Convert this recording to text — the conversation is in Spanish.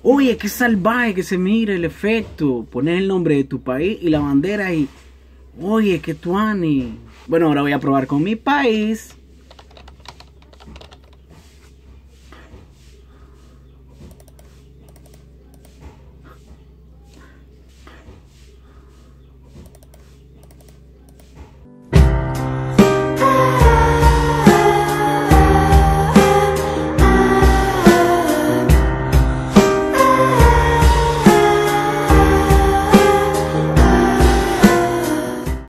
Oye, qué salvaje que se mire el efecto. Pones el nombre de tu país y la bandera y... Oye, qué tuani. Bueno, ahora voy a probar con mi país.